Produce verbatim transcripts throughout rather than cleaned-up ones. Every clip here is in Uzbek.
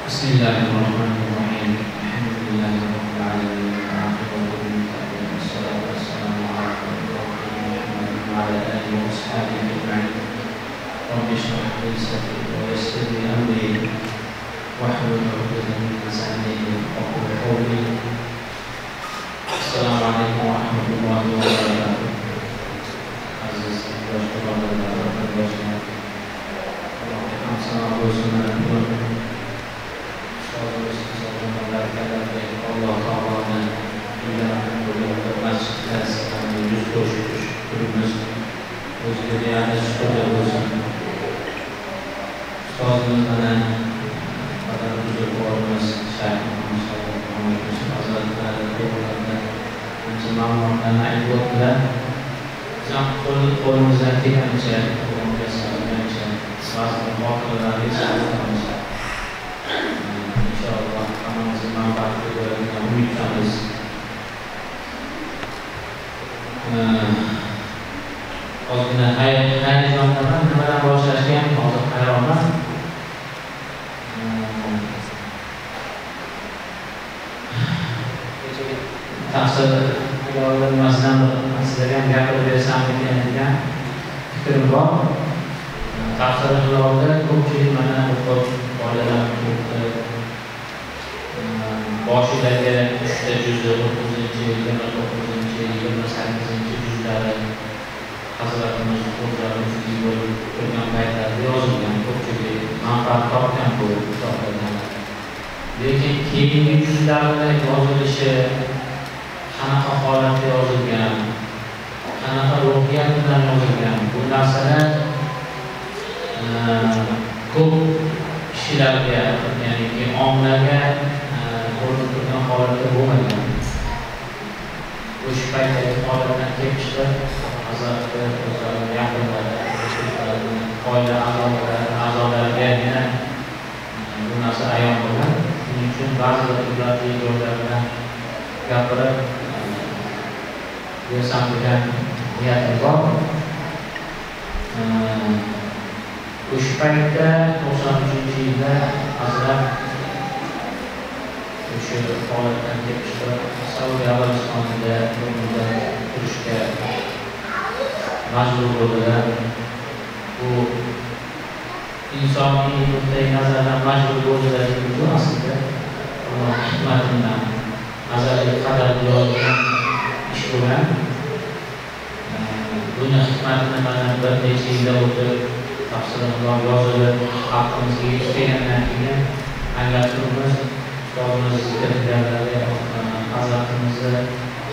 Bismillahirrahmanirrahim. Alhamdulillahirabbil alamin. Wassalatu wassalamu ala Muhammadin wa ala alihi wa sahbihi ajma'in. Rabbi shrah li sadri wa yassir li amri wahlul 'uqdatam min lisani yafqahu qawli. Assalamualaikum warahmatullahi wabarakatuh. Aziz warahmatullahi wabarakatuh. Allah Ta'ala dilarang untuk masjid kami justru bermus bersedia sesuatu dosa. Soalnya mana pada tujuh orang masjid kami Azal pada Tuhan dan semua dan ibu dan sampai orang zati manusia orang biasa manusia sahaja waktu lari sahaja manusia. Insyaallah kami masih mampu dari kami terus. Kalau kita hai hai teman-teman kepada prosesnya untuk Ramadan. Tak kalau masih masih yang berbeza dengan dia kedua tak selalu ada kunci mana untuk dalam boşu dergiler işte cüzde dokuz inci, yirmi dokuz inci, yirmi sekiz inci cüzleri hazırladığımız programımız gibi peygamberler yazılgan ko'pchilik manfaat topgan bu kitoblardan. Lekin keyingi cüzlarni yozilishi qanaqa holatda yozilgan, qanaqa ruhiyat bilan yozilgan bu narsalar ko'p kishilarga ya'ni ommaga ko'ringan holatda bo'lmagan. O'sha paytdagi holatdan kelib chiqib hazratga o'zlarining yaqinlari, oila a'zolari, a'zolariga bu narsa ayon bo'lgan. Shuning uchun ba'zi bir ibratli joylar bilan gapirib bersam degan niyatim bor. O'sha paytda to'qson uchinchi yilda hazrat o'sha holatdan kelib chiqib Saudiya Arabistonida umrda turishga majbur bo'ldilar. Bu insoniy nuqtai nazardan majbur bo'ldilar bu aslida Alloh hikmatidan azaliy qadar yozilgan ish bo'lgan. Buni hikmatini mana bir necha yilda o'tib tafsirlar yozilib xalqimizga yetib kelgandan keyin anglab turibmiz. Ustozimiz zikirlarlari hazratimizni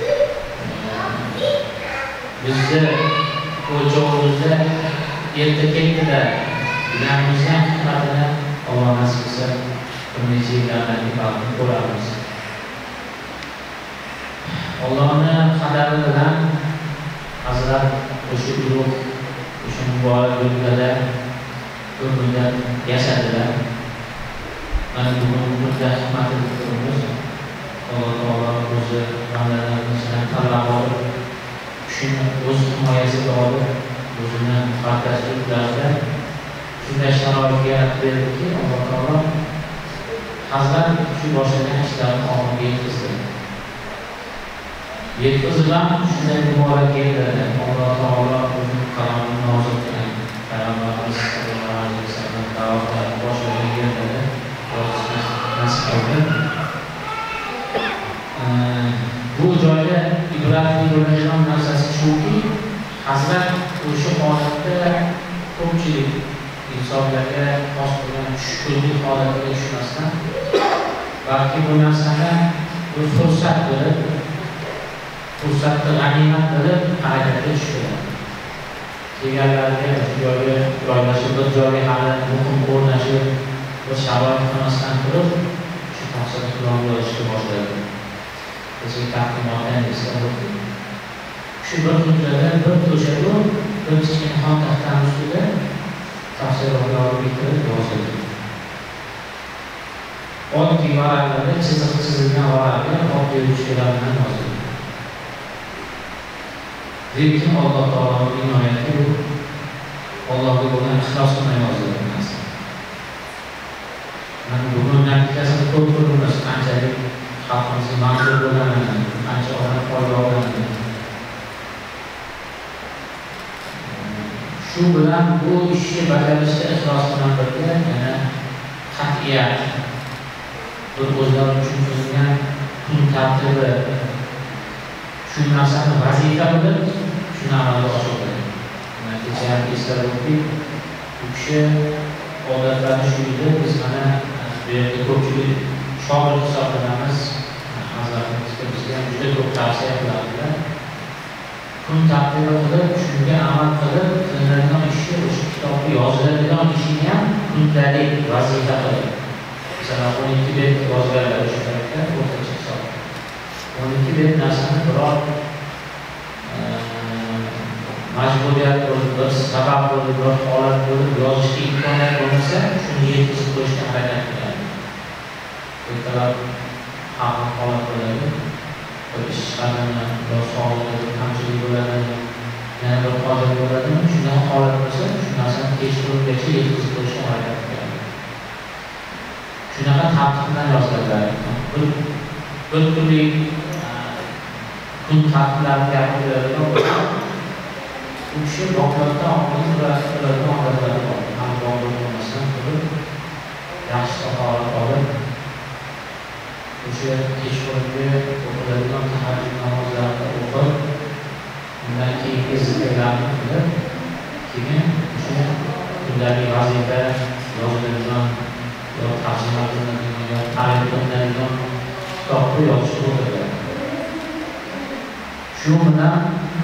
bizni o'lchovimizda erta ketdida bilamizni ham hikmatini Alloh nasib qilsa bir necha yillardan keyin ko'ramiz. Allohni qadari bilan hazrat o'sha guruh o'sha muborak yo'lda ko'ngilda yashadilar. Mana bugun muddat hikmatini ko'ramiz. Alloh taolo o'zi bandalarimizni tanlab olib, shuni o'z himoyasiga olib, o'zini muqaddasliklarida shunday sharoit yaratib berdiki, Alloh taolo hazrat shu boshlagan ishlarni oxiriga yetkazdi. Yetkazilgan shunday muborak yerlarda Alloh taolo o'zining qalomini nozil qilgan. Payg'ambarimiz sallallohu alayhi vasallam da'vatlarni boshlagan yerlarda nasib qildi. Bu joyda ibratli bo'ladigan narsasi shuki, hazrat o'sha holatda ko'pchilik insonlarga xos bo'lgan tushkunlik holatiga tushmasdan, balki bu narsani bir fursat bilib, fursatni g'animat bilib harakatga tushdilar. Kelganlarga shu joyga joylashib, bir joyga hali muhim o'rnashib, bir sharoit qilmasdan turib, shu tafsilotlarni yozishga boshladi. Bizga taqdimotdan eslatib, shu bir kunlarda bir to'shakda bir kichkina xon taxtani ustida tafsilotlarni bitirib yozdi. Oddiy varaqlarda chiziq chizilgan varaqga oddiy ruchkalar bilan yozdi. Lekin Alloh taoloning inoyati bu Allohga bo'lgan ixlos bilan yozilgan narsa. Mana bugun ko'rimiz qanchalik xalqimizga manzur bo'lganini, qancha odam foyda olganini. Shu bilan bu ishni bajarishda ixlos bilan birga yana qat'iyat, bir o'zlari uchun tuzilgan kun tartibi, shu narsani vazifa bilib, shuni amalga oshirdi. Kecha ham eslatdik, bu kishi odatlari shu edi. Biz mana bu yerda ko'pchilik shogird hisoblanamiz. Hazratimizga bizga ham juda ko'p tavsiya qiladilar. Kun tartibi qilib, shunga amal qilib, qilinadigan ishni, o'sha kitobda yoziladigan ishni ham kundalik vazifa qilib. Masalan, o'n ikki bet yozganlar o'sha paytda o'rtacha hisob. o'n ikki bet narsani biror majburiyat bo'lib, bir sabab bo'lib, bir holat bo'lib yozishga imkoniyat bo'lmasa, shuni yetkazib qo'yishga harakat qiladi. Ertalab hamma holat bo'ladi. Bir ish chiqadimi, bir sog'lig'ida kamchilik bo'ladimi, yana bir qodir bo'ladimi, shunday holat bo'lsa, shu narsani kechqurungacha yetkazib qo'yishga harakat qiladi. Shunaqa tartib bilan yoziladi. Bir bir kunlik kun tartiblarini gapiradigan bo'lsa, bu kishi bog'larda oldin qiladigan odatlari bor. Ham bog'da bo'lmasdan turib, yaxshi tahorat olib, o'sha kechqurungi o'qiladigan tahajjud namozlarini o'qib, undan keyingi zikrlarni qilib, keyin o'sha kundalik vazifa yoziladigan yo tarjima qilinadigan yo ta'lim qilinadigan kitobni yozishga o'tiradi. Shu bilan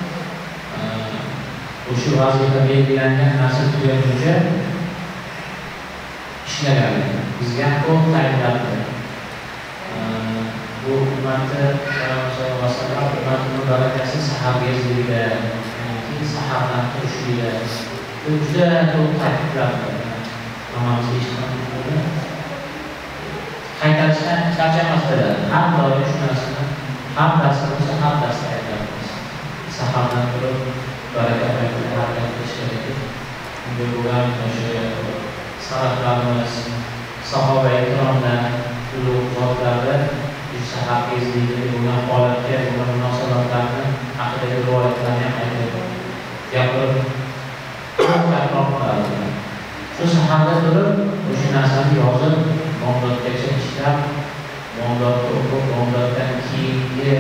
o'sha vazifa belgilangan narsa tugaguncha ishlagan. Bizga ham ko'p tayinladi. Bu ummatni sallallohu alayhi vasallam ummatining barakasi sahabiyligida, ya'ni sahabadan turishida juda ko'p ta'kidladi. Namozga ishtirok qaytarishdan charchamasdilar. Har doim shu narsani har darsda bo'lsa, har darsda aytamiz. Sahabadan turib baraka bilan harakat qilish kerak. Bunga bo'lgan o'sha salaflarimiz, sahoba ikromlar, ulug' zotlarga sahabiylikda bo'lgan holatga, bo'lgan munosabatlarni haqidagi rivoyatlarni ham aytib gapirib takror qiladi. Shu saharda turib, o'sha narsani yozib, bomdodgacha ishlab, bomdodga o'qib, bomdoddan keyingi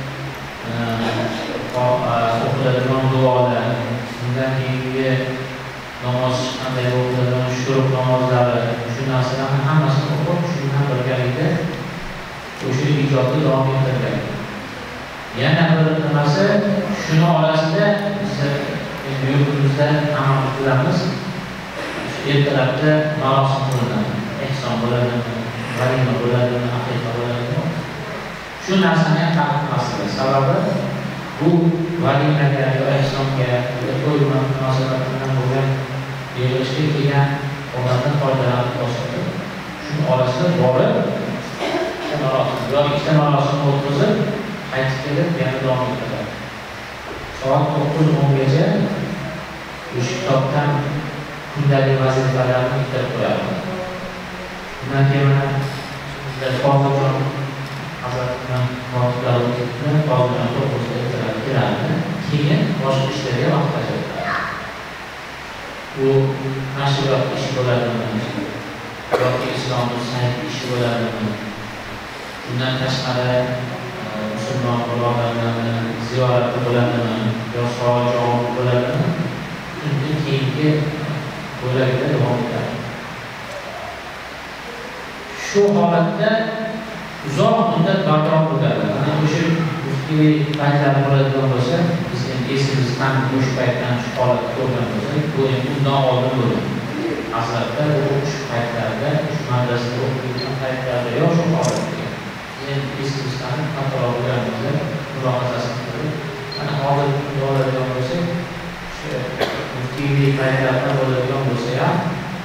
o'qiladigan duolar, undan keyingi namoz qanday o'qiladigan shuruq namozlari, shu narsalarni hammasini o'qib, shu bilan birgalikda o'sha ijodni davom ettirgan. Yana bir nimasi, shuni orasida biz yurtimizda amal qilamiz. Ertalabda marosim qilinadi. Ehson bo'ladimi, valima bo'ladimi, aqiqa bo'ladimi? Shu narsani ham ta'kidlamasdi. Sababi bu valimaga yo ehsonga, to'y munosabat bilan bo'lgan yig'ilishga kelgan odamdan foydalanib ko'rsatdi. Shu orasida borib marosim, yo ikkita marosim o'tkazib, qaytib kelib yana davom etadi. Soat to'qqiz o'ngacha o'sha kitobdan kundalik vazifalarni bitirib qo'yadi. Bundan keyin bizlar hozirjon Hazratdan kotiblar o'tib, hozirjon to'qqizga ertalab keladi. Keyin boshqa ishlarga vaqt ajratadi. Bu nashriyot ishi bo'ladimi, yoki islomni sayt ishi bo'ladimi? Bundan tashqari musulmon birodarlarni ziyorati bo'ladimi, yo savol javob bo'ladimi? Undan keyingi bo'lagida davom etadi. Shu holatda uzoq muddat bardavom bo'ladi. Mana o'sha muftiy paytlar bo'ladigan bo'lsa, biz endi esimizdan o'sha paytdan shu holatni ko'rgan bo'lsak, bu endi undan oldin bo'ladi. Hazratda bu shu paytlarda, shu madrasada o'qiyotgan paytlarda yo shu holatda endi esimizdan xatolar bo'lganimizda mulohazasini qilib, mana hozir bo'ladigan bo'lsak, shu muftiy paytlarda bo'ladigan bo'lsa ham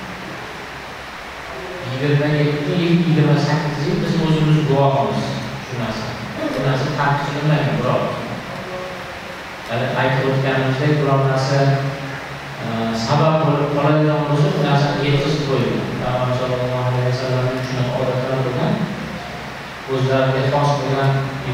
yigirma yetti yigirma sakkiz yil biz o'zimiz guvohimiz shu narsa. Bu narsa tartiblanmagan biror. Hali aytib o'tganimizdek biror narsa sabab bo'lib qoladigan bo'lsa, bu narsani yetkazib qo'yilgan. Payg'ambar sollallohu alayhi vasallamning shunaqa odatlari bo'lgan.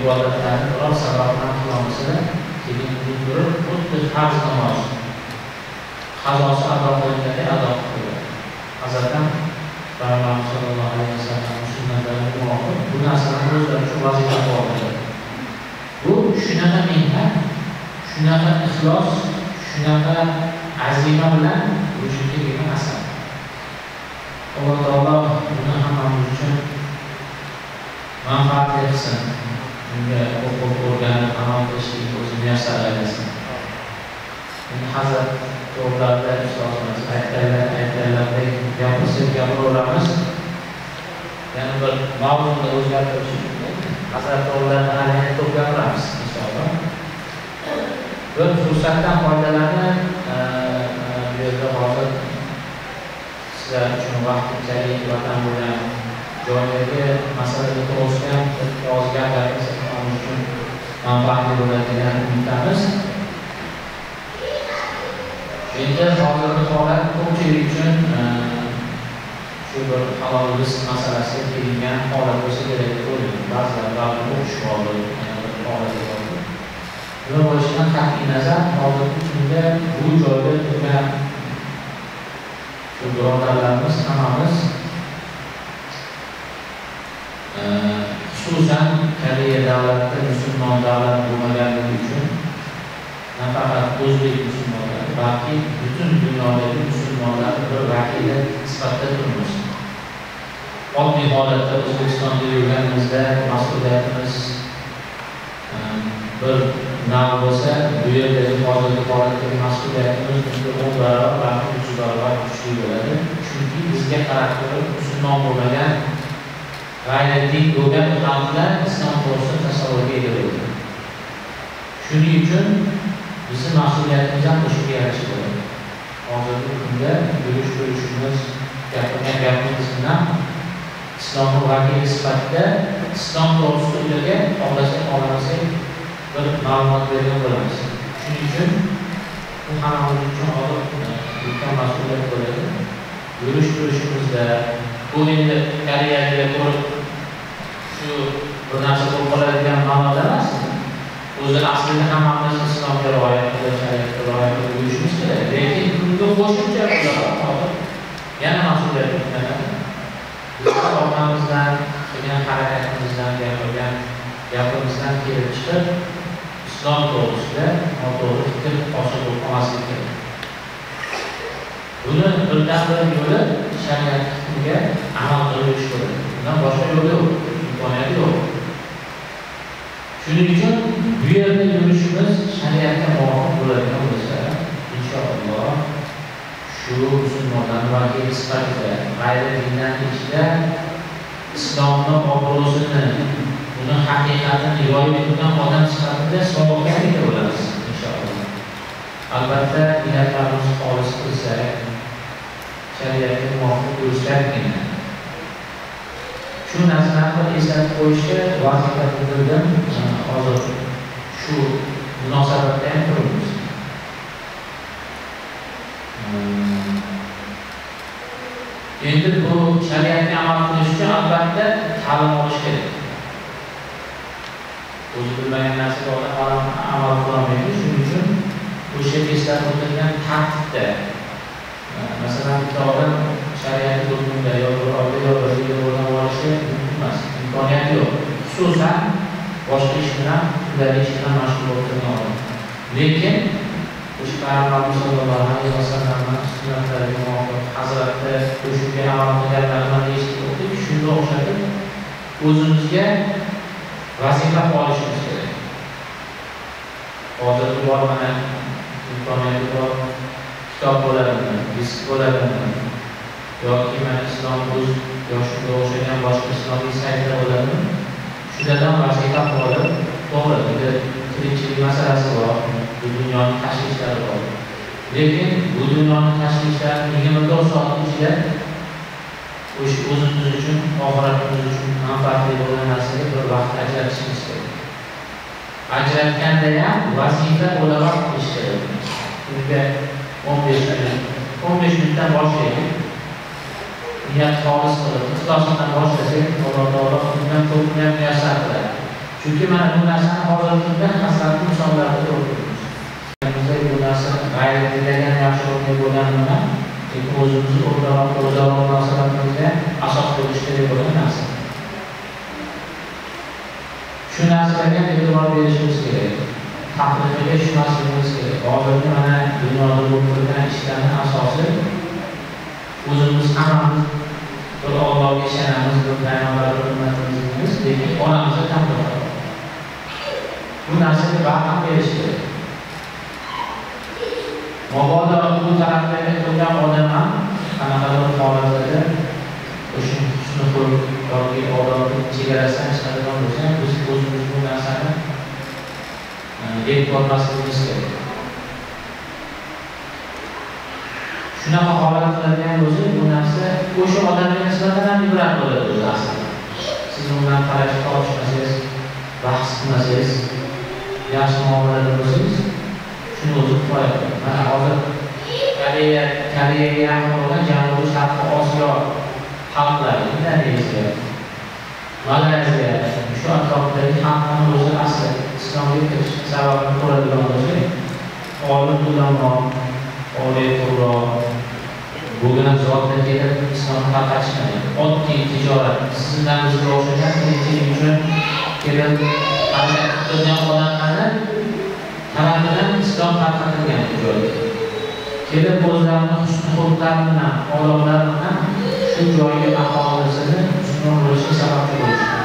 ibodatlarni biror sabab bilan qilolmasa, keyin unutib turib, xuddi farz namoz qazosi ado qilinganda ado qiladi. Azaldan Payg'ambar sollallohu alayhi vasallam sunnatlariga muvofiq bu narsani o'zlari uchun vazifa qiladi. Bu shunaqa mehnat, shunaqa ixlos, shunaqa azima bilan vujudga kelgan asar. Alloh taolo buni hammamiz uchun manfaatli qilsin. Bunga o'qib o'rganib amal qilishlik o'zini muyassar aylasin. Endi Hazrat to'g'rilarda ustozimiz aytganlar aytganlardek gapirsak gapiraveramiz. Yana bir mavzuni o'zgartirish uchun Hazrat to'g'rilarni alayhi to'p gapiramiz inshaalloh. Bir fursatdan foydalanib bu yerda hozir sizlar uchun vaqtinchalik vatan bo'lgan joydagi masalaga to'g'risida oz gapirsak uchun manfaatli bo'ladigan umiddamiz. Endi hozirgi holat ko'pchilik uchun shu bir halol rizq masalasiga kelingan holat bo'lsa kerak deb o'ylayman. Ba'zilar ba'zi o'qish bor, yana bir holat bor. Buni bo'lishidan qat'iy nazar hozirgi kunda bu joyda turgan shu birodarlarimiz hammamiz xususan Koreya davlatida musulmon davlat bo'lmaganligi uchun nafaqat o'zbek musulmonlari, balki butun dunyodagi musulmonlar bir vakili sifatida turibmiz. Oddiy holatda O'zbekistonda yurganimizda mas'uliyatimiz bir nav bo'lsa, bu yerdagi hozirgi holatdagi mas'uliyatimiz bunga o'n barobar, balki uch barobar kuchli bo'ladi. Chunki bizga qarab turib musulmon bo'lmagan, g'ayridin bo'lgan xalqlar islom to'g'risida tasavvurga ega bo'ladi. Shuning uchun bizni mas'uliyatimiz ham o'shaga yarasha bo'ladi. Hozirgi kunda yurish ko'rishimiz, gapirgan gapimiz bilan islomni vakili sifatida islom to'g'risida ularga xohlasak xohlamasak bir ma'lumot bergan bo'lamiz. Shuning uchun bu hammamiz uchun ulkan mas'uliyat bo'ladi. Yurish ko'rishimizda bu endi Koreyaga ko'rib shu bir narsa bo'lib qoladigan ma'noda emas. O'zi aslida hammamiz islomga rioya qilib, shariatga rioya qilib yurishimiz kerak. Lekin bunga qo'shimcha yana mas'uliyat yuklatiladi. Biz orqamizdan qilgan harakatimizdan, gapirgan gapimizdan kelib chiqib, islom to'g'risida noto'g'ri fikr hosil bo'lib qolmasligi kerak. Buni birdan bir yo'li shariat hukmiga amal qilish bo'ladi. Bundan boshqa yo'l yo'q, imkoniyat yo'q. Shuning uchun bu yerda yurishimiz shariatga muvofiq bo'ladigan bo'lsa, inshaalloh shu musulmonlar vakili sifatida g'ayri dindan ichida islomni obro'sini, uni haqiqatini yoyib turgan odam sifatida savobgar ega bo'lamiz inshaalloh. Albatta, niyatlarimiz xolis qilsak, shariatga muvofiq yurishlargina shu narsalarni eslatib qo'yishga vazifa bildirdim. Hozir shu munosabatda ham turibmiz. Endi bu shariatga amal qilish uchun albatta ta'lim olish kerak. O'zi bilmagan narsaga odam amal qilolmaydi. Shuning uchun o'sha eslatib o'tilgan tartibda, masalan, bitta odam shariat hukmida yo bir oyda yo bir yilda o'rganib olishi mumkin emas, imkoniyati yo'q. Xususan boshqa ish bilan, kundalik ish bilan mashg'ul bo'lgan odam. Lekin o'sha Payg'ambar sollallohu alayhi vasallamning sunnatlariga muvofiq Hazratda qo'shimcha amal qilganlarini eshitib o'tdik. Shunga o'xshatib o'zimizga vazifa olishimiz kerak. Hozirgi bor mana imkoniyati bor kitob bo'ladimi, disk bo'ladimi, yoki mana islom o'z yoshimga o'xshagan boshqa islomiy saytlar bo'ladimi, shulardan vazifa olib, to'g'ri, juda tirikchilik masalasi bor, bu dunyoning tashvishlari bor. Lekin bu dunyoning tashvishlari yigirma to'rt soat ichida o'sha o'zimiz uchun, oxiratimiz uchun manfaatli bo'lgan narsaga bir vaqt ajratishimiz kerak. Ajratganda ham vazifa o'laroq qilish kerak. Bunga o'n besh minut, o'n besh minutdan boshlaylik. Niyat xolis qilib, ixlosdan boshlasak, Alloh taolo bundan ko'p ham muyassar qiladi. Chunki mana bu narsani hozirgi kunda haqiqatli misollarda ko'ramiz. Bizda bu narsa g'ayri tilagan yaxshi o'rnak bo'lgani bilan, lekin o'zimizni o'rtoq o'zaro munosabatimizga asos bo'lishi kerak bo'lgan narsa. Shu narsalarga e'tibor berishimiz kerak. Taqdirga tushmasligimiz kerak. Hozirgi mana dunyoda bo'lib turgan ishlarning asosi o'zimiz hammamiz bir Allohga ishonamiz, bir payg'ambarga hurmatimiz, lekin onamizni tanlaymiz. Bu narsaga barham berish kerak. Mabodo bu taraflarga turgan odam ham qanaqadir holatlarda o'sha husni xulq yoki odobni chegarasidan chiqadigan bo'lsa, biz o'zimiz bu narsani deb ko'rmasligimiz kerak. Shunaqa holat qiladigan bo'lsa, bu narsa o'sha odamga nisbatan ham ibrat bo'ladi o'zi aslida. Siz undan qarashga olishmasangiz, bahs qilmasangiz, yaxshi muomalada bo'lsangiz, shuni o'zi kifoya qiladi. Mana hozir Koreya, Koreyaga yaqin bo'lgan Janubiy Sharqiy Osiyo xalqlari, Indoneziya, Malayziya, shu atrofdagi xalqlarning o'zi asli islomga kirish sababini ko'radigan bo'lsak, olim ulamolar, oliy qurroq bo'lgan zotlar kelib islomni tarqatishmaydi. Oddiy tijorat, sizdan bizga o'xshagan qiyinchilik uchun kelib harakat qilgan odamlarni tarafidan islom tarqatilgan joyga kelib o'zlarini husn xulqlari bilan, odoblari bilan shu joyga aholisini musulmon bo'lishiga sababchi bo'lishgan.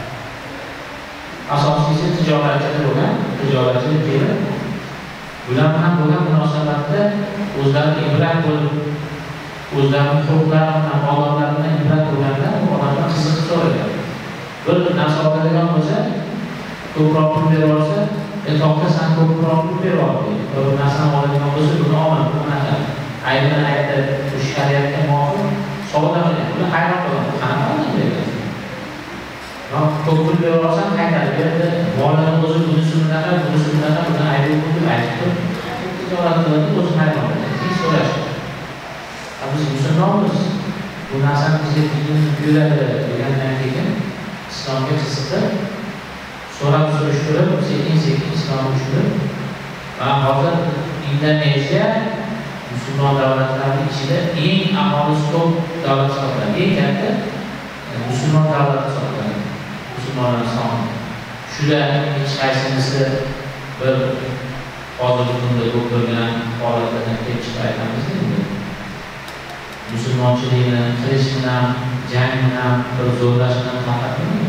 Asosiysi tijoratchi bo'lgan, tijoratchi kelib bular bilan bo'lgan munosabatda o'zlari ibrat bo'lib, o'zlarining xulqlari bilan, odoblari bilan ibrat bo'lganda bu odamlar qiziqib so'ragan. Bir narsa oladigan bo'lsa, ko'proq pul berib olsa, e'tibor san ko'proq pul berib oldi. Bir narsani oladigan bo'lsa, buni olma, bu narsa aybini aytdi, shu shariatga muvofiq savdo qilgan. Buni hayron qolgan. Qanaqa odam bergan? Ko'p pul berib olsam qaytarib berdi. Molini o'zi bunisi bunaqa, bunisi bunaqa, buni aybi pul aytdi. Tijorat qiladi, o'zi hayron qoldi. Keyin so'rashdi. Biz musulmonmiz, bu narsani bizga din buyuradi degandan keyin islomga qiziqib, so'rab surishtirib, sekin-sekin islomga tushib, va hozir Indoneziya musulmon davlatlarining ichida eng aholisi ko'p davlat hisoblanadi. Eng katta musulmon davlat hisoblanadi. Musulmonlar soni. Shular hech qaysinisi bir hozirgi kunda ko'p bo'lgan holatlardan kelib chiqib aytamiz endi. Musulmonchilikni qilish bilan, jang bilan, bir zo'rlash bilan tarqatmaydi.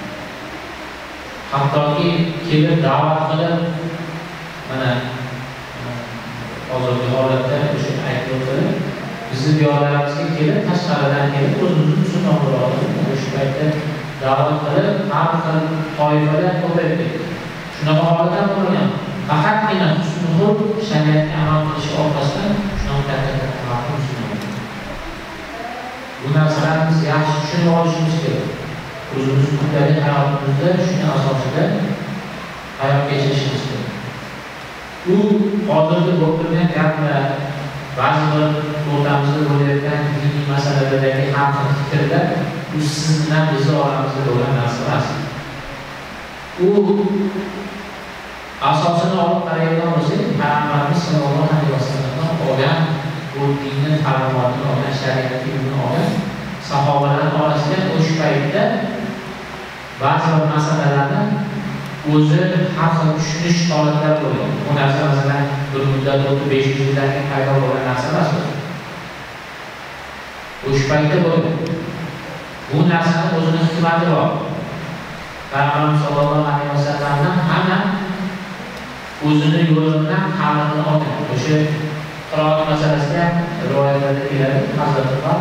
Hattoki kelib da'vat qilib, mana hozirgi holatda o'sha aytib o'tadi, bizni diyorlarimizga kelib, tashqaridan kelib, o'zimizni musulmon bo'lib, o'sha paytda da'vat qilib, har xil toifalar ko'payib ketdi. Shunaqa holatlar bo'lgan. Faqatgina husn xulq shariatga amal qilish orqasidan shunaqa katta farqli musulmon. Bu narsalarni biz yaxshi tushunib olishimiz kerak. O'zimiz kundalik hayotimizda shuni asosida hayot kechirishimiz kerak. U hozirgi bo'lib turgan gaplar, ba'zi bir o'rtamizda bo'layotgan diniy masalalardagi har xil fikrlar, bu siz bilan bizni oramizda bo'lgan narsa emas. U asosini olib qaraydigan bo'lsak, Payg'ambarimiz sollallohu alayhi vasallamdan olgan bu dinni ta'limotini olgan, shariatni olgan sahobalar orasida o'sha paytda ba'zi bir masalalarni o'zi har xil tushunish holatlar bo'lgan. Bu narsa masalan bir muddat o'tib besh yuz yildan keyin paydo bo'lgan narsa emas. O'sha paytda bo'lgan. Bu narsani o'zini hikmati bor. Payg'ambar sollallohu alayhi vasallamdan hamma o'zini yo'li bilan ta'limni olgan. O'sha qiroat masalasida rivoyatlarda keladi, Hazratlar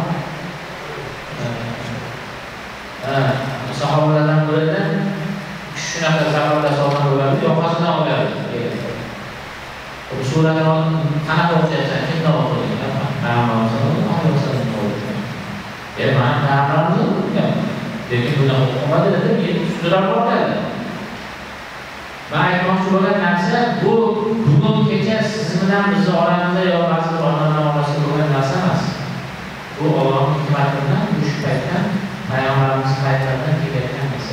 sahobalardan birida shunaqa zaharlar solgan bo'ladi, yoqasidan oladi. Bu surani qanaqa o'qiyapsan, kimdan o'qiyapsan? Payg'ambar sollallohu alayhi vasallam o'qiyapsan. E, mana payg'ambarimiz o'qigan. Lekin buni o'qimadi deb, ustidan o'qiydi. Men aytmoqchi bo'lgan narsa bu bugun kecha siz bilan bizni oramizda yo ba'zi odamlar orasida bo'lgan narsa emas. Bu Allohning hikmati bilan shu paytdan Payg'ambarimiz paytlaridan kelayotgan narsa.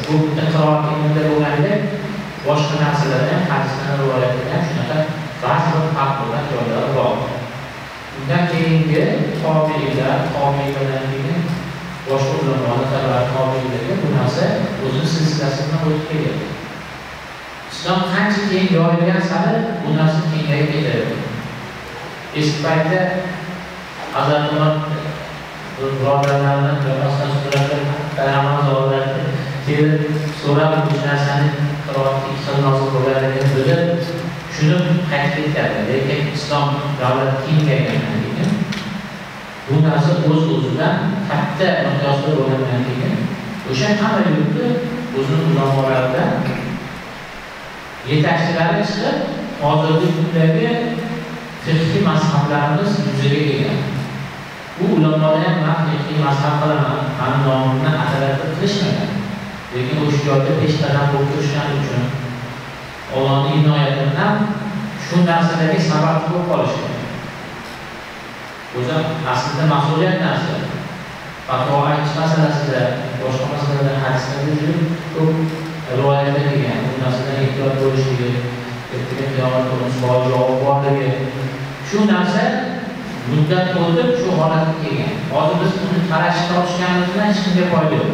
Bu qiroat ilmida bo'lganda boshqa narsalarda ham hadisdan rivoyatda ham shunaqa ba'zi bir farq bo'lgan joylari bor. Undan keyingi tobiinlar, tobiinlardan keyin boshqa ulamolar tobiinlarga bu narsa o'zini silsilasi bilan o'tib kelgan. Islom qancha keyin yoyilgan sari bu narsa kengayib ketadi. Eski paytda Hazrat Umar birodarlardan birodardan so'radi, payg'ambar zotlardan kelib so'rab bu narsani qiroatga xil nozil bo'lganligini bilib, shuni qayd etadi. Lekin islom davlati kengaygandan keyin bu narsa o'z-o'zidan katta miqyosda bo'lgandan keyin o'sha hamma yurtni o'zini ulamolaridan yetakchilari chiqib, hozirgi kundagi fiqhiy mazhablarimiz yuzaga kelgan. Bu ulamolar ham men fiqhiy mazhab qilaman, mani nomimni atalab qilishmagan. Lekin o'sha joyda peshqadam bo'lib turishgani uchun Allohning inoyatidan shu narsadagi sababchi bo'lib qolishgan. O'zi aslida mas'uliyat narsa. Fatvo aytish masalasida, boshqa masalalarda hadislarda juda ko'p rivoyatlar kelgan. Bu narsadan ehtiyot bo'lishligi, ertaga qiyomat kuni savol javob borligi. Shu narsa muddat o'tib shu holatga kelgan. Hozir biz uni qarashga tortishganimiz bilan hech kimga foyda yo'q.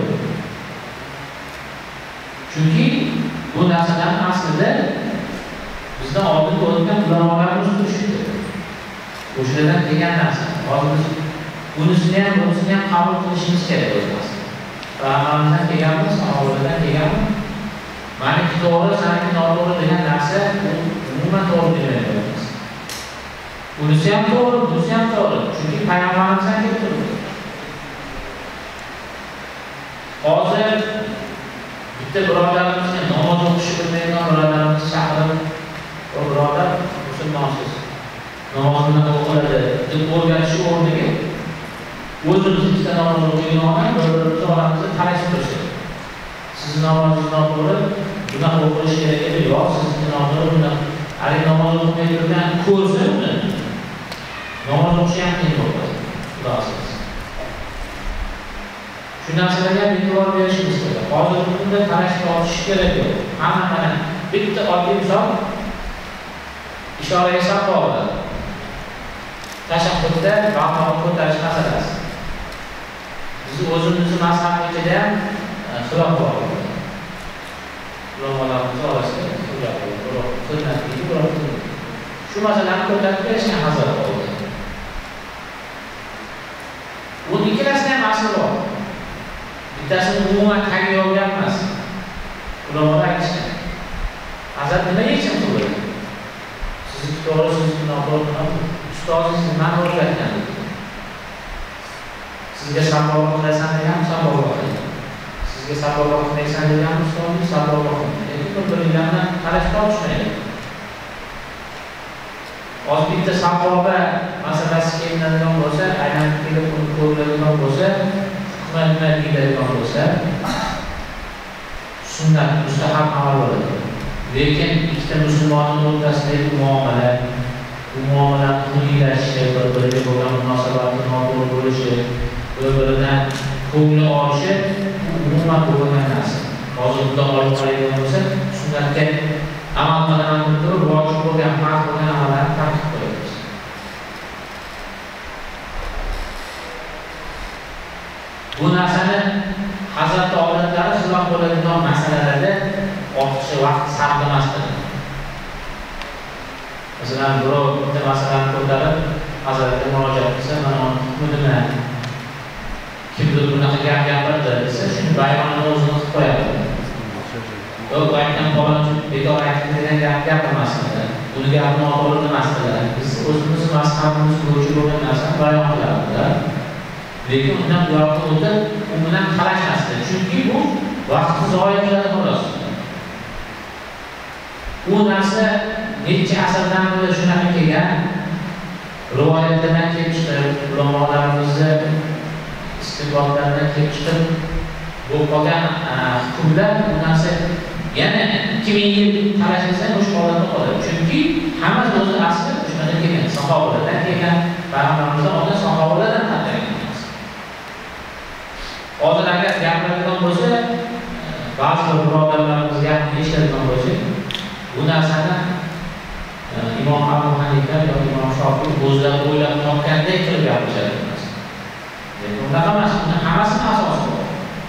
Chunki bu narsadan aslida bizdan oldingi o'tgan ulamolarimiz turishdi. O'shalardan kelgan narsa. Hozir biz bunisini ham, bunisini ham qabul qilishimiz kerak o'zimiz. Payg'ambarimizdan kelganmiz, sahobalardan kelganmiz. Maniki to'g'ri, saniki noto'g'ri degan narsa umuman to'g'ri demaymiz. Bunisi ham to'g'ri, bunisi ham to'g'ri. Chunki payg'ambarimizdan kelib turibdi. Hozir bitta birodarimizga namoz o'qishni bilmaydigan birodarimizni chaqirib, "O birodar, musulmonsiz. Namozni o'qiladi" deb o'rgatish o'rniga o'zimiz ikkita namoz o'qiydigan odam bir-birimizni oramizda talashib turishadi. Siz namozingiz noto'g'ri, bunaqa o'qish kerak edi, yo'q, sizniki noto'g'ri, bunaqa. Hali namoz o'qimay turgan ko'rsa uni namoz o'qishi ham qiyin bo'ladi. Xulosasiz. Shu narsalarga e'tibor berishimiz kerak. Hozirgi kunda talash tortish kerak yo'q. Hamma mana bitta oddiy misol ishora hisob bo'ladi. Tashahhudda barmoq ko'tarish masalasi. Biz o'zimizni mazhabimizda ham xilof bor. Ulamolarimiz orasida xilof bor. Sunnatga biroq shu masalani ko'tarib berishga hazır bo'ldi. Bu ikkalasidan ham asli bor. Bittasini umuman tagiga olgan emas. Ulamolar aytishgan. Hazrat nima yechim qildi? Siz to'g'ri, siz noto'g'ri, ustozingiz nimani o'rgatgan? Sizga sabab qilasan degan sabab qilasan. Sizga sabab qilmaysan degan ustozingiz sabab qilasan. Lekin bir-birlarini qarash tortishmaydi. Hozir bitta sahoba masalasi kelinadigan bo'lsa, aylanib kelib uni ko'riladigan bo'lsa, hukmatni biladigan bo'lsa, sunnat mustahab amal bo'ladi. Lekin ikkita musulmonning o'rtasidagi muomala, bu muomalani xuniylashishi, bir-biriga bo'lgan munosabatni noto'g'ri bo'lishi, bir-biridan ko'ngli olishi bu umuman bo'lgan narsa. Hozir bundan olib qaraydigan bo'lsa, sunnatga amal qilaman deb turib, vojib bo'lgan, farz bo'lgan amallarni tartib qo'yamiz. Bu narsani Hazrat odatlari xilof bo'ladigan masalalarda ortiqcha vaqt sarflamasdan. Masalan, birov bitta masalani ko'tarib, Hazratga murojaat qilsa, mana bu nima? Kimdir bunaqa gap gapirdi desa, shuni bayonini o'zini qilib qo'yadi. Yo'q, aytgan falonchi bekor aytdi degan gap gapirmasdilar. Uni gapini noto'g'ri demasdilar. Biz o'zimiz mazhabimiz bo'yicha bo'lgan narsani bayon qilamizlar. Lekin undan bu yoqqa o'tib, u bilan talashmasdi. Chunki bu vaqtni zoya qiladi xolos. U narsa necha asrdan beri shunaqa kelgan. Rivoyatlardan kelib chiqib, ulamolarimizni istiqbollaridan kelib chiqib, bu qolgan hukmlar bu narsa yana ikki ming yil talashilsa o'sha holatda qoladi. Chunki hammasi o'zi asli shunaqa kelgan, sahobalardan kelgan, payg'ambarimizdan oldin sahobalardan tarqalgan. Hozir agar gapiradigan bo'lsa, ba'zi birodarlarimizga eshitadigan bo'lsak, bu narsani Imom Abu Hanifa yoki Imom Shofiy o'zlari o'ylab topgandek qilib gapirishadi. Lekin unaqa emas, buni hammasini asosi bor.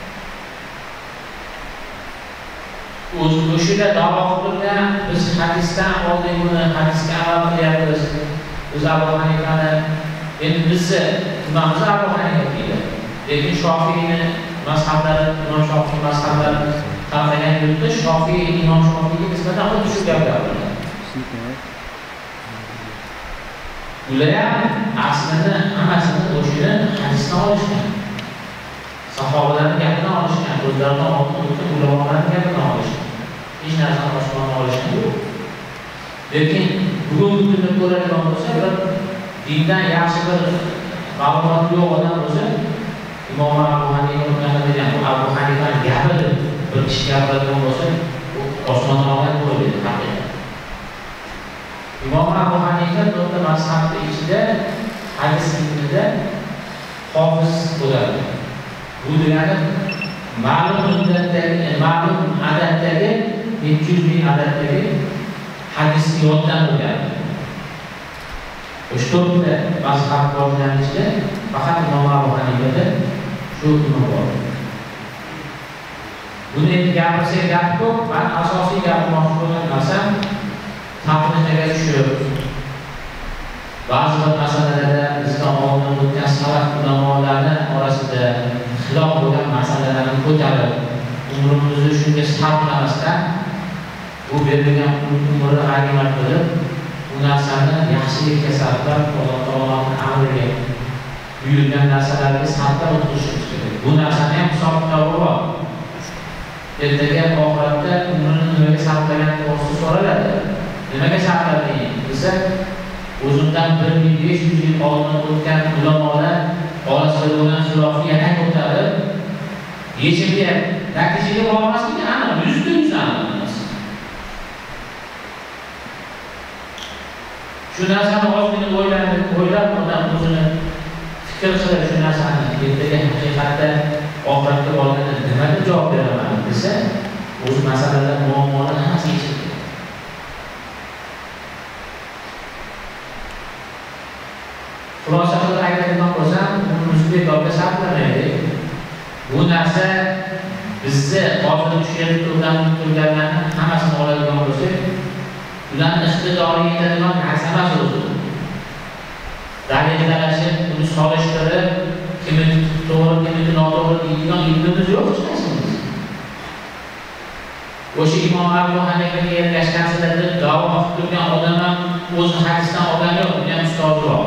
O'z o'shida da'vo qilgan biz hadisdan oldin buni hadisga amal qilyapmiz. Biz Abu Hanifani endi bizni imomimiz Abu Hanifa deydi. Lekin Shofiyni mazhablari, Imom Shofiy mazhablari tanlagan yurtda Shofiy Imom Shofiyga nisbatan xuddi shu gap gapiradi. Ular ham aslida hammasini o'shadan hadisdan olishgan. Sahobalarning gapidan olishgan, o'zlaridan oldin o'tgan ulamolarning gapidan olishgan. Hech narsani boshqadan olishgan yo'q. Lekin bugungi kunda ko'radigan bo'lsa, ular dindan yaxshi bir ma'lumot yo'q odam bo'lsa, Imom Abu Hanifa unaqa degan, Abu Hanifaning gapi bir kishi gapiradigan bo'lsa, osmondan olgan bo'ladi haqiqat. Imom Abu Hanifa to'rtta mazhabning ichida hadis ilmida hofiz bo'ladi. Bu degani ma'lum muddatdagi, ma'lum adatdagi yetti yuz ming adatdagi hadisni yoddan biladi. O'sha to'rtta mazhab borlarining ichida faqat Imom Abu Hanifada shu imom bor. Buni endi gapirsak gap ko'p, men asosiy gapirmoqchi bo'lgan narsam taqlidaga tushib, ba'zi bir masalalarda bizdan oldin o'tgan salaf ulamolarning orasida xilof bo'lgan masalalarni ko'tarib, umrimizni shunga sarflamasdan, bu berilgan umrni g'animat qilib, bu narsani yaxshilikka sarflab, Alloh taoloning amriga buyurgan narsalarga sarflab o'tishimiz kerak. Bu narsani ham hisob-kitobi bor. Ertaga oxiratda umrini nimaga sarflagan to'g'risida so'raladi. Nimaga sarflading desa, o'zimdan bir ming besh yuz yil oldin o'tgan ulamolar orasida bo'lgan xilofni yana ko'tarib, yechimga, natijaga bormasligi aniq, yuzda yuz aniq. Shu narsani ozgina o'ylanib, o'ylab, odam o'zini fikr qilib shu narsani ertaga haqiqatda oxiratga borganda nimaga javob beraman desa, o'z masalalar, muammolar hammasi yechiladi. Xulosa qilib aytadigan bo'lsam, umrimizni bekorga sarflamaydi. Bu narsa bizni hozir tushunib turganlarni hammasini oladigan bo'lsak, ularni iqtidori yetadigan narsa emas o'zi. Dalillashib, uni solishtirib, kimniki to'g'ri, kimniki noto'g'ri deydigan ilmimiz yo'q hech narsamiz. O'sha Imom Abu Hanifaga ergashganlarda da'vo qilib turgan odam ham o'zi hadisdan olgan yo'q, uni ham ustozi bor.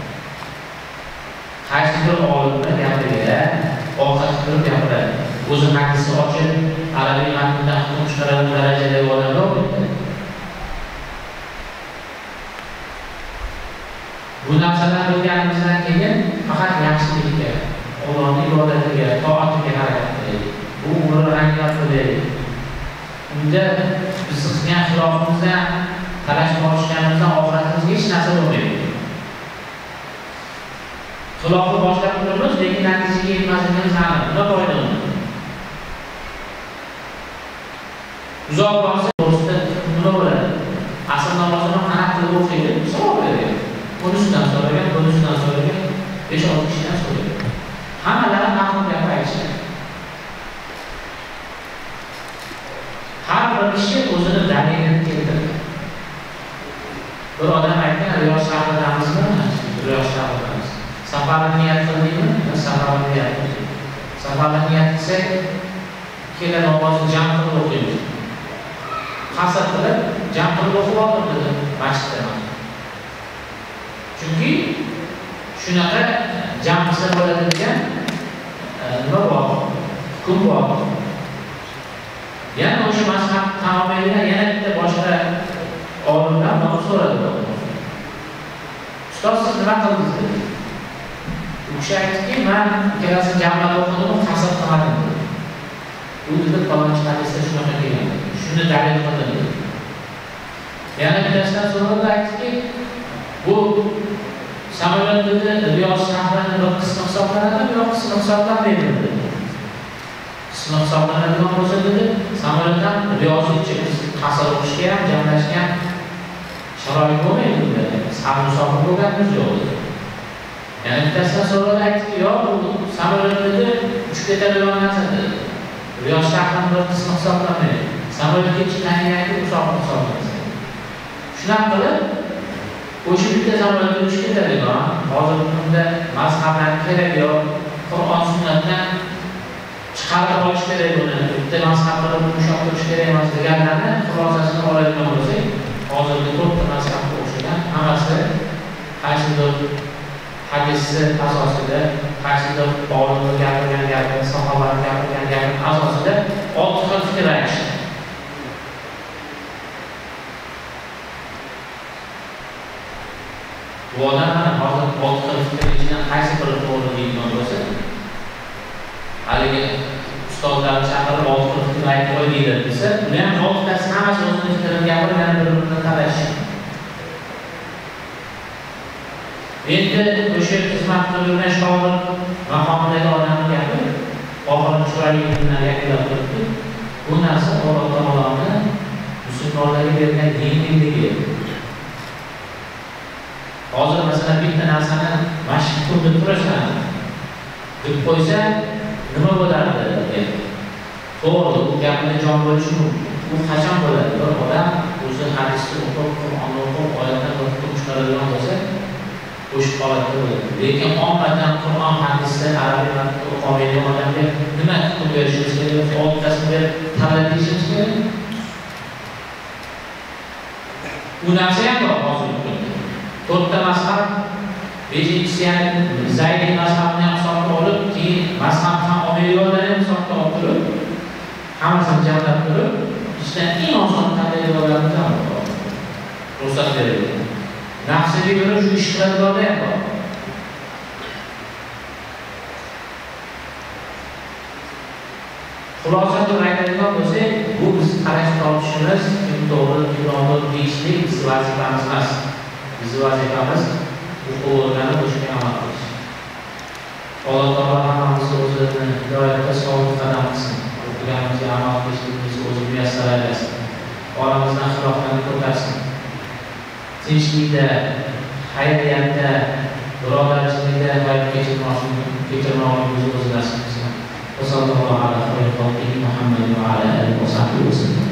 Qaysi bir olimlar gapiriga ovqat qilib gapiradi. O'zi hadisni ochib, arabiy matndan hukm chiqaradigan darajadagi odam yo'q. Bu narsalar bilganimizdan keyin faqat yaxshilikka, Allohning ibodatiga, toatiga harakat qilaylik. Bu umrni ranglar qilaylik. Unda biz qilgan xilofimizdan, talash borishganimizdan oxiratimizga hech narsa bo'lmaydi. Xilofni boshlab turibmiz, lekin natijaga yetmasligimiz aniq. Nima foyda unda? Uzoq borsa, to'g'risida nima bo'ladi? Asr namozini qanaqa qilib o'qiydi? Savol beradi. Bunisidan so'ragan, bunisidan so'ragan, besh olti kishidan so'ragan. Hammalari ma'lum gap aytishgan. Har bir kishi o'zini dalilini keltirgan. Bir odam aytgan, Riyod shahridamizmi? Riyod shahridamiz. Safarni niyat qildingmi? Safarni niyat qildik. Safarni niyat qilsak, ikkala namozni jam qilib o'qiymiz. Qasd qilib, jam qilib o'qib oldim dedi masjidda. Chunki shunaqa jam qilsa bo'ladi degan nima bor? Hukm bor. Yana o'sha mazhab tamomilan yana bitta boshqa olimlar buni so'radi. Ustoz, siz nima qildingiz dedi. U kishi aytdiki, men ikkalasini jamlab o'qidim, qasd qilmadim dedi. U dedi, falonchi hadisda shunaqa kelgan. Shuni dalil qildim. Yana bittasidan so'radi, aytdiki, bu samolyot dedi, Riyod shahrining bir qismi hisoblanadi, bir qismi hisoblanmaydi dedi. sinov hisoblanadigan bo'lsa dedi, samolyotdan riyoziychi ta'sir o'qishga ham jamlashgan sharoit bo'lmaydi bunda. Sabr musofir bo'lganimiz yo'q dedi. Yani bittasidan so'rab aytdiki, yo'q, bu samolyot dedi, uchib ketadigan narsa dedi. Riyoz shahridan bir qismi hisoblanmaydi. Samolyotga chiqqaniga musofir hisoblanadi. Shunaqa qilib, o'sha bitta samolyotga uchib ketadigan, hozirgi kunda mazhablarga kerak yo'q, Qur'on sunnatdan chiqarib olish kerak buni, bitta mazhablarni yumshoq qilish kerak emas deganlarni xulosasini oladigan bo'lsak, hozirgi to'rtta mazhabga o'xshagan hammasi qaysidir hadisi asosida, qaysidir olimlar gapirgan gapi, sahobalar gapirgan gapi asosida olti xil fikr aytishdi. Bu odamlar hozir olti xil fikr ichidan qaysi biri to'g'ri deydigan bo'lsa, haligi ustozlarni chaqirib olti xil fikr aytib qo'y deydi desa, ular ham oltitasi hammasi o'zini fikrini gapirib, yana bir-birini talash. Endi o'sha xizmat qilib yurgan shogird maqomidagi odamni gapi oxirini chiroyli bilan yakunlab turibdi. Bu narsa Alloh taoloning musulmonlarga bergan yengilligi. Hozir masalan bitta narsani mashq qilib turasan deb qo'ysa, nima bo'lardi? To'g'ri, bu gapni jon bo'lishi mumkin. Bu qachon bo'ladi? Bir odam o'zi hadisni o'qib, Qur'onni o'qib, oyatdan o'qib chiqaradigan bo'lsa, o'sha holatda bo'ladi. Lekin ommadan Qur'on hadisni arabiy matnda o'qimaydigan odamga nima qilib berishimiz kerak? Oltitasini tanlab berishimiz kerak. Bu narsa ham bor hozir. To'rtta mazhab, beshinchisi ham Zaydi mazhabini ham hisobga olib, keyin mazhabni ham Omeyriylarni ham hisobga olib turib, hammasini jamlab turib, ishdan eng oson tanlaydiganlarni ham ruxsat berildi. Nafsiga göre şu iş qiladiganlar ham bor. Xulosani aytadigan bo'lsak, bu biz qarash tortishimiz, kim to'g'ri, kim noto'g'ri deyishlik bizning vazifamiz emas. Bizning vazifamiz o'qib o'rganib o'shga amal qilish. Alloh taolo hammamizni o'zini hidoyatga sobit qadam qilsin. O'qiganimizga amal qilishimizni o'zi muyassar aylasin. Oramizdan xiloflarni ko'tarsin. Tinchlikda, xayriyatda, birodarchilikda hayot kechirmoqni o'zi nasib qilsin. Sallallohu alayhi va sallam Muhammad va ala alihi va sahbihi